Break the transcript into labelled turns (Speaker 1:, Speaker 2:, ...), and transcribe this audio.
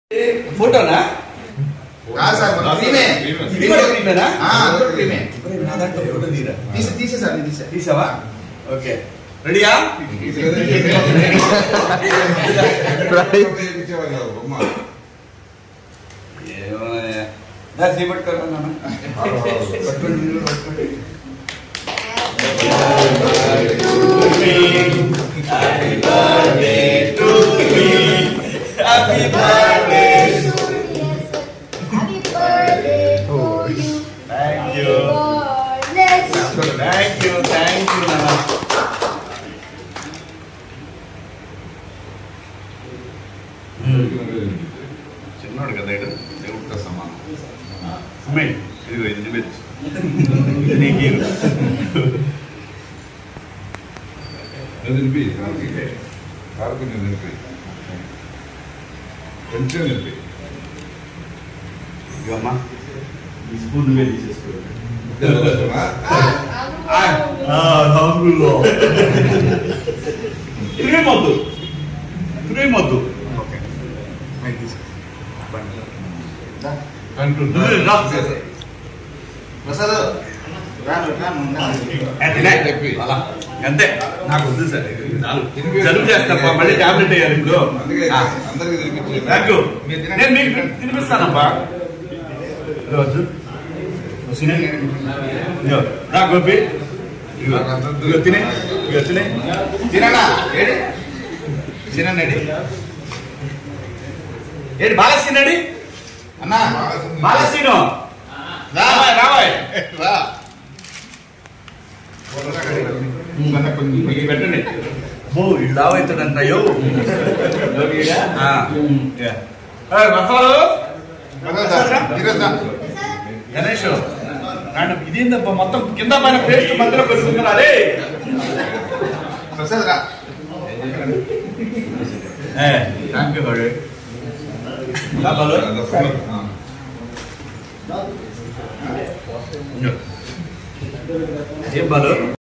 Speaker 1: ఫోటోనా తీసావా? ఓకే, రెడీయా? Happy birthday to you.
Speaker 2: Happy birthday to you.
Speaker 1: Thank you. Thank you, Nana. చిన్నోడు కదా ఇటు దేవుడితో సమానం. అమ్మాయి ఇదిగో ఇది పెట్టు నీకు
Speaker 3: నిలిపి నిలిపి కొంచెం నిలిపి
Speaker 1: ఇవమ్మా ఈ స్పూన్ నువ్వే తీసేసుకో. తిరిగేమొద్దు తిరిగేమొద్దు. ఓకే అంతే, నాకు వద్దు సార్, జలుబు చేస్తా, మళ్ళీ టాబ్లెట్ వేయాలి ఇప్పుడు. నేను మీకు తినిపిస్తానబ్బా. రా గోపి, తినే తినే తినడా తినడి ఏంటి బాలసీనడి అన్నా, బాలసీను రావాయ్ రావాయ్ రా పెట్టండి. ఓ ఇల్లు అవుతాడంట. అయ్యో గణేష్ ఇదేందబ్బా మొత్తం కింద పైన పేస్ట్ మధ్యలో పెరుగుతున్నారు. అరే థ్యాంక్ యూ. ఏం బాలు